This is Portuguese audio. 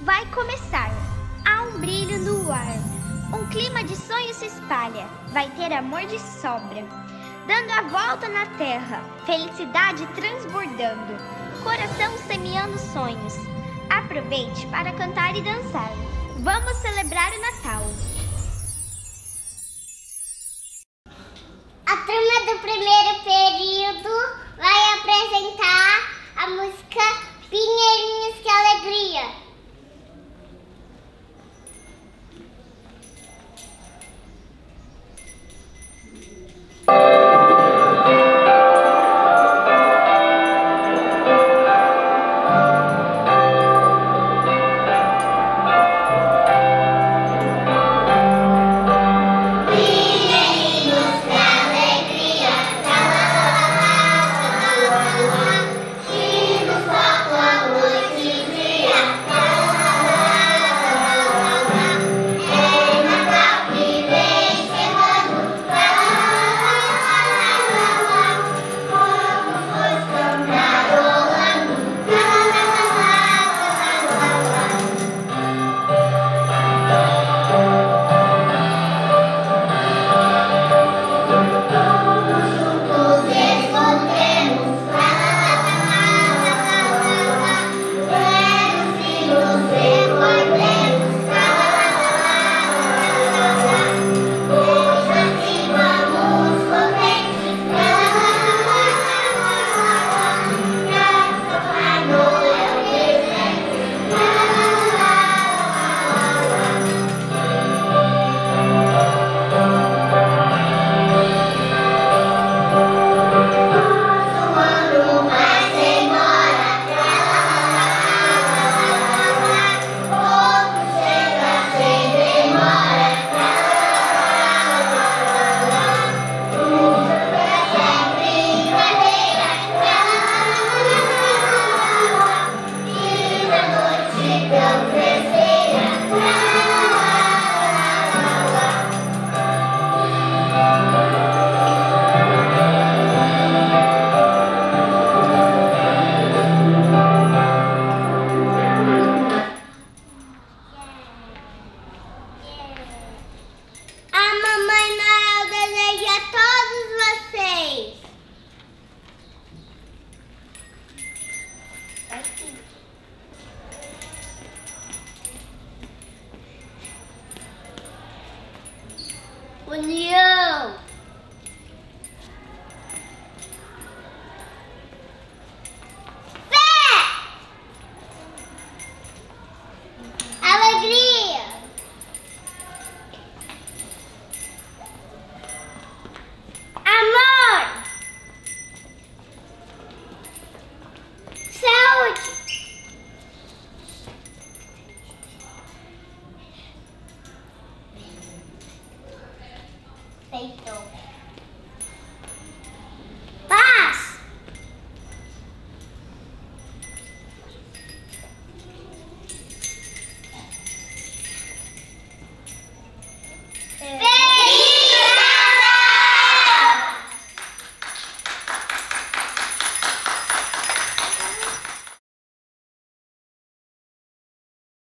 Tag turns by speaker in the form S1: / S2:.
S1: Vai começar. Há um brilho no ar. Um clima de sonho se espalha. Vai ter amor de sobra. Dando a volta na terra. Felicidade transbordando. Coração semeando sonhos. Aproveite para cantar e dançar. Vamos celebrar o Natal.
S2: A turma do primeiro período vai apresentar a música Pinheirinhos que Alegria.